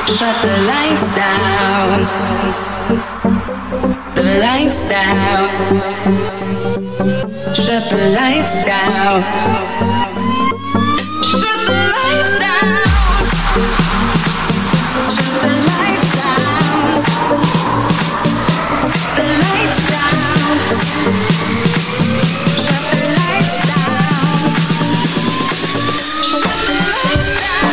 Shut the lights down. The lights down. Shut the lights down. Shut the lights down. Shut the lights down. The lights down. Shut the lights down. Shut the lights down.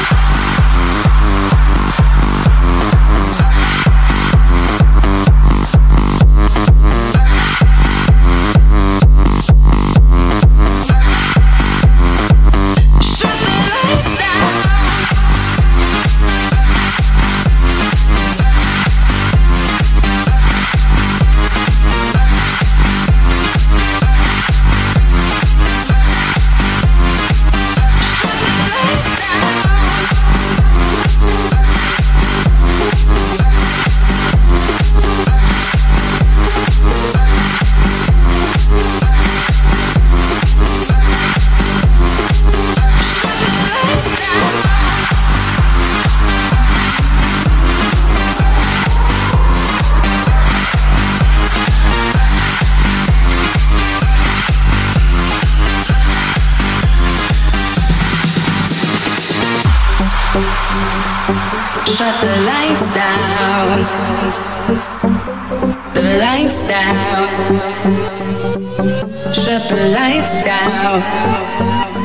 Shut the lights down. The lights down. Shut the lights down.